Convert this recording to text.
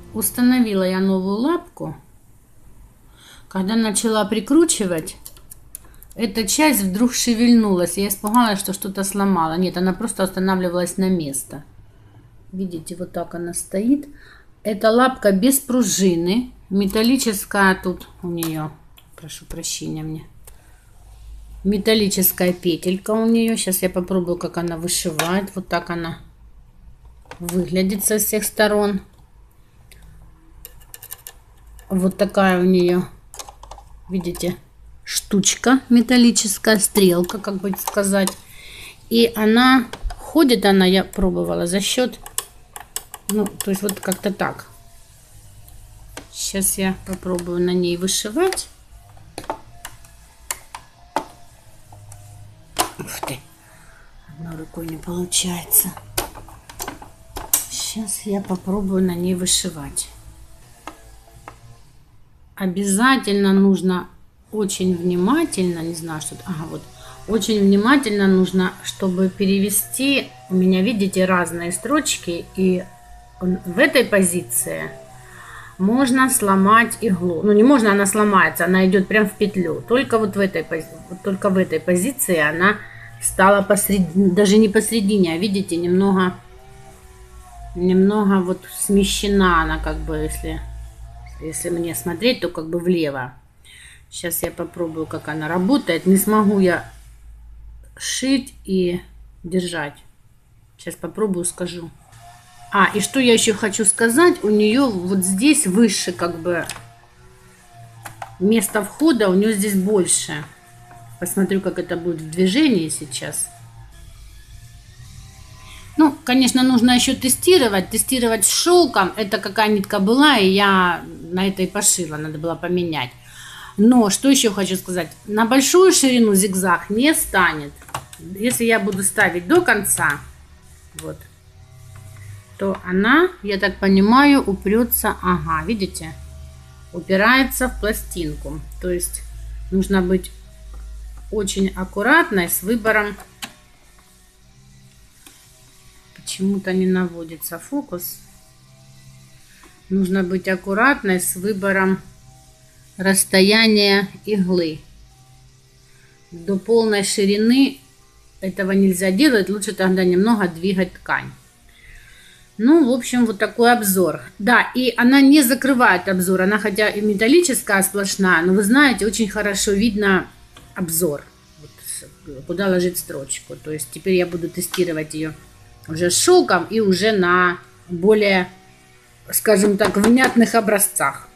Установила я новую лапку. Когда начала прикручивать, эта часть вдруг шевельнулась. Я испугалась, что что-то сломала. Нет, она просто останавливалась на место. Видите, вот так она стоит. Эта лапка без пружины. Металлическая тут у нее. Прошу прощения мне. Металлическая петелька у нее. Сейчас я попробую, как она вышивает. Вот так она выглядит со всех сторон. Вот такая у нее, видите, штучка металлическая, стрелка, как бы сказать. И она ходит, я пробовала за счет, ну, то есть вот как-то так. Сейчас я попробую на ней вышивать. Ух ты, одной рукой не получается. Сейчас я попробую на ней вышивать. Обязательно нужно очень внимательно, не знаю, что... Ага, вот. Очень внимательно нужно, чтобы перевести... У меня, видите, разные строчки. И в этой позиции можно сломать иглу. Ну, не можно, она сломается, она идет прям в петлю. Только вот в этой позиции она стала посредине, даже не посредине, а видите, немного вот смещена она, как бы, если мне смотреть, то как бы влево. Сейчас я попробую, как она работает. Не смогу я шить и держать. Сейчас попробую, скажу. И что я еще хочу сказать. У нее вот здесь выше, как бы, место входа у нее здесь больше. Посмотрю, как это будет в движении сейчас. Ну, конечно, нужно еще тестировать. Тестировать с шелком. Это какая нитка была, и я на этой пошила. Надо было поменять. Но, что еще хочу сказать. На большую ширину зигзаг не станет. Если я буду ставить до конца, вот, то она, я так понимаю, упрется. Ага, видите? Упирается в пластинку. То есть, нужно быть очень аккуратной с выбором. Почему-то не наводится фокус. Нужно быть аккуратной с выбором расстояния иглы. До полной ширины этого нельзя делать. Лучше тогда немного двигать ткань. Ну, в общем, вот такой обзор. Да, и она не закрывает обзор. Она хотя и металлическая сплошная, но вы знаете, очень хорошо видно обзор. Вот, куда ложить строчку. То есть теперь я буду тестировать ее уже с шелком и уже на более, скажем так, внятных образцах.